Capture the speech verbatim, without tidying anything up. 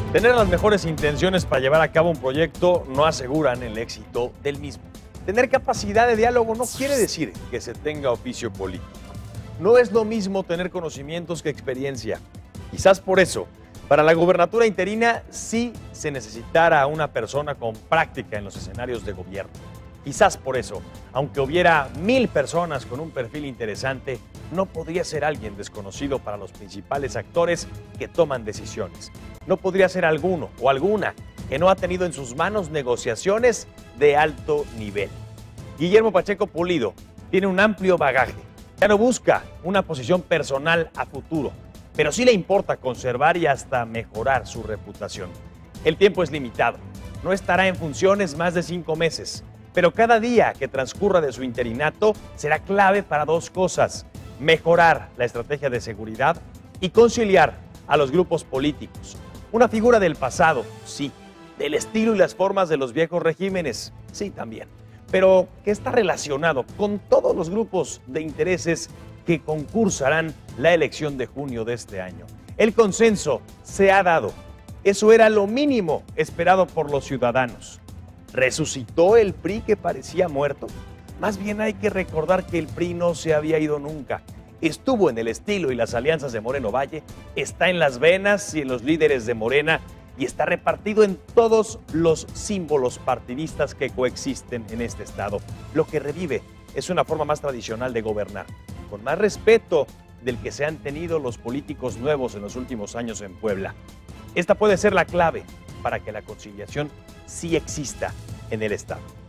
Tener las mejores intenciones para llevar a cabo un proyecto no aseguran el éxito del mismo. Tener capacidad de diálogo no quiere decir que se tenga oficio político. No es lo mismo tener conocimientos que experiencia. Quizás por eso, para la gobernatura interina sí se necesitara a una persona con práctica en los escenarios de gobierno. Quizás por eso, aunque hubiera mil personas con un perfil interesante, no podría ser alguien desconocido para los principales actores que toman decisiones. No podría ser alguno o alguna que no ha tenido en sus manos negociaciones de alto nivel. Guillermo Pacheco Pulido tiene un amplio bagaje. Ya no busca una posición personal a futuro, pero sí le importa conservar y hasta mejorar su reputación. El tiempo es limitado. No estará en funciones más de cinco meses. Pero cada día que transcurra de su interinato será clave para dos cosas: mejorar la estrategia de seguridad y conciliar a los grupos políticos. Una figura del pasado, sí, del estilo y las formas de los viejos regímenes, sí también, pero que está relacionado con todos los grupos de intereses que concursarán la elección de junio de este año. El consenso se ha dado. Eso era lo mínimo esperado por los ciudadanos. ¿Resucitó el P R I que parecía muerto? Más bien hay que recordar que el P R I no se había ido nunca. Estuvo en el estilo y las alianzas de Moreno Valle, está en las venas y en los líderes de Morena y está repartido en todos los símbolos partidistas que coexisten en este estado. Lo que revive es una forma más tradicional de gobernar, con más respeto del que se han tenido los políticos nuevos en los últimos años en Puebla. Esta puede ser la clave para que la conciliación sí exista en el estado.